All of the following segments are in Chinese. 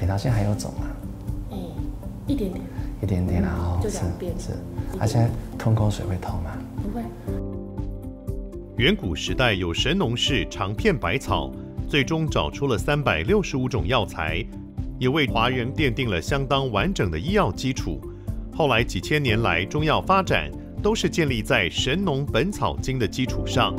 扁桃腺还有肿吗？ 一点点。 一点点啊， 就2边。 是。现在吞口水会痛吗？ 不会。 远古时代有神农氏尝遍百草，最终找出了365种药材，也为华人奠定了相当完整的医药基础。后来几千年来，中药发展都是建立在《神农本草经》的基础上。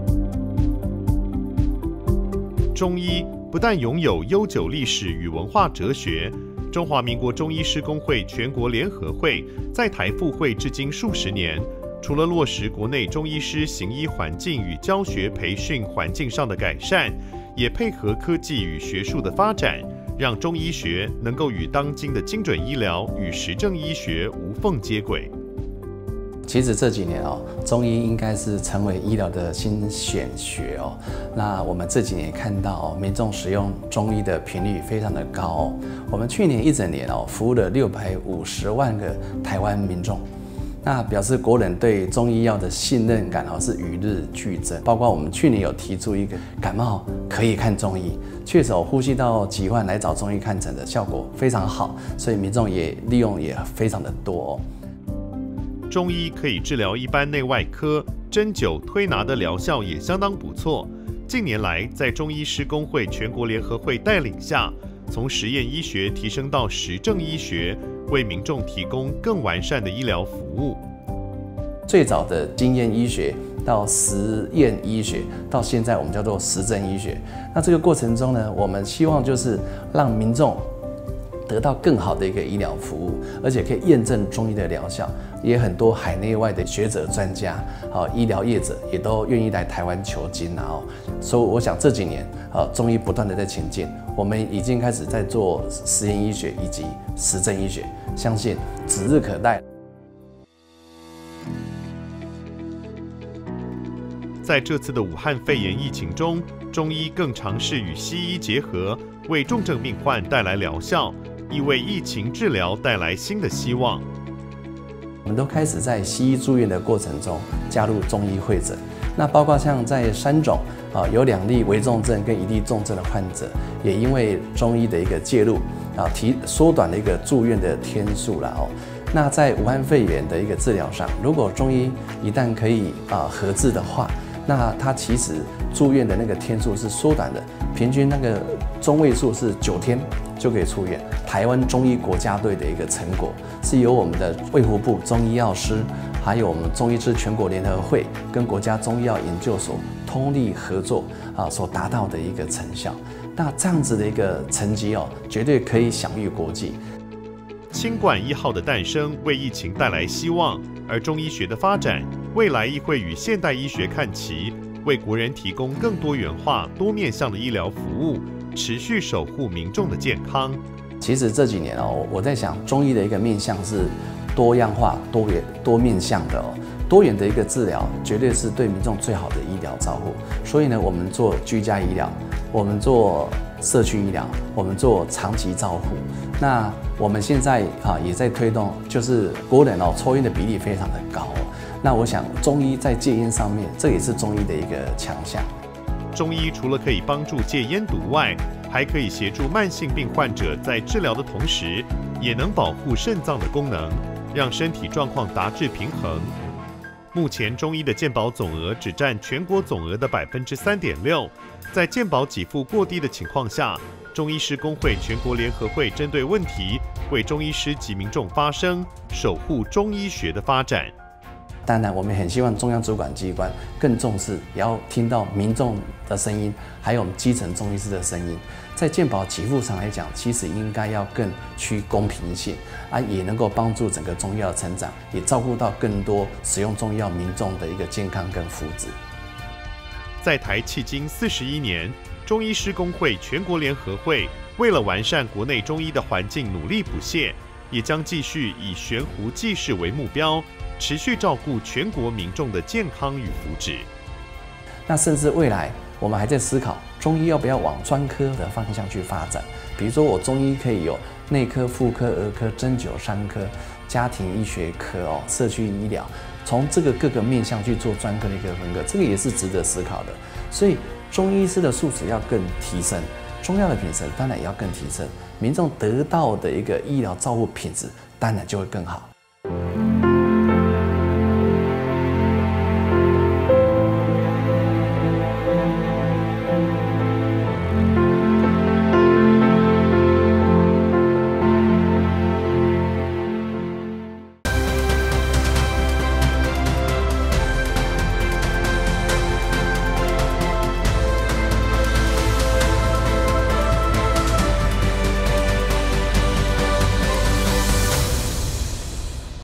中医不但拥有悠久历史与文化哲学，中华民国中医师公会全国联合会在台复会至今数十年。除了落实国内中医师行医环境与教学培训环境上的改善，也配合科技与学术的发展，让中医学能够与当今的精准医疗与实证医学无缝接轨。 其实这几年中医应该是成为医疗的新选学哦。那我们这几年看到民众使用中医的频率非常的高哦。我们去年一整年服务了650万个台湾民众。那表示国人对中医药的信任感是与日俱增，包括我们去年有提出一个感冒可以看中医，确实呼吸道疾患来找中医看诊的效果非常好，所以民众也利用也非常的多哦。 中医可以治疗一般内外科，针灸推拿的疗效也相当不错。近年来，在中医师公会全国联合会带领下，从实验医学提升到实证医学，为民众提供更完善的医疗服务。 最早的经验医学到实验医学，到现在我们叫做实证医学。那这个过程中呢，我们希望就是让民众得到更好的一个医疗服务，而且可以验证中医的疗效。也很多海内外的学者专家、医疗业者也都愿意来台湾求经所以我想这几年中医不断的在前进，我们已经开始在做实验医学以及实证医学，相信指日可待。 在这次的武汉肺炎疫情中，中医更尝试与西医结合，为重症病患带来疗效，亦为疫情治疗带来新的希望。 我们都开始在西医住院的过程中加入中医会诊，那包括像在三种有2例危重症跟1例重症的患者，也因为中医的一个介入缩短了一个住院的天数了那在武汉肺炎的一个治疗上，如果中医一旦可以合治的话，那它其实住院的那个天数是缩短的，平均那个中位数是9天就可以出院。台湾中医国家队的一个成果，是由我们的卫福部中医药师，还有我们中医师全国联合会跟国家中医药研究所通力合作所达到的一个成效。那这样子的一个成绩绝对可以享誉国际。 清冠1号的诞生为疫情带来希望，而中医学的发展，未来亦会与现代医学看齐，为国人提供更多元化、多面向的医疗服务，持续守护民众的健康。 其实这几年我在想，中医的一个面向是多样化、多面向的多元的一个治疗，绝对是对民众最好的医疗照护。所以呢，我们做居家医疗，我们做社区医疗，我们做长期照护。那我们现在也在推动，就是国人抽烟的比例非常的高那我想中医在戒烟上面，这也是中医的一个强项。 中医除了可以帮助戒烟毒外，还可以协助慢性病患者在治疗的同时，也能保护肾脏的功能，让身体状况达至平衡。目前中医的健保总额只占全国总额的3.6%，在健保给付过低的情况下，中医师公会全国联合会针对问题，为中医师及民众发声，守护中医学的发展。 当然，我们很希望中央主管机关更重视，也要听到民众的声音，还有我们基层中医师的声音。在健保给付上来讲，其实应该要更趋公平性也能够帮助整个中医药的成长，也照顾到更多使用中医药民众的一个健康跟福祉。 在台迄今41年，中医师公会全国联合会为了完善国内中医的环境努力不懈，也将继续以悬壶济世为目标，持续照顾全国民众的健康与福祉。 那甚至未来我们还在思考中医要不要往专科的方向去发展，比如说我中医可以有内科、妇科、儿科、针灸3科、家庭医学科社区医疗，从这个各个面向去做专科的一个分科，这个也是值得思考的。所以中医师的素质要更提升， 中药的品质当然也要更提升，民众得到的一个医疗照护品质当然就会更好。